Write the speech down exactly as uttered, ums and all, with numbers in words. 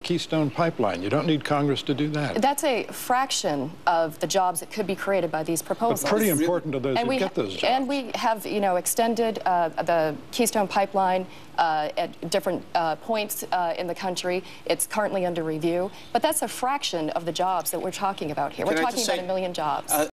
Keystone Pipeline. You don't need Congress to do that. That's a fraction of the jobs that could be created by these proposals. But pretty important to those and who we, get those jobs. And we have, you know, extended uh, the Keystone Pipeline uh, at different uh, points uh, in the country. It's currently under review. But that's a fraction of the jobs that we're talking about here. Can we're I talking just about say, a million jobs. Uh,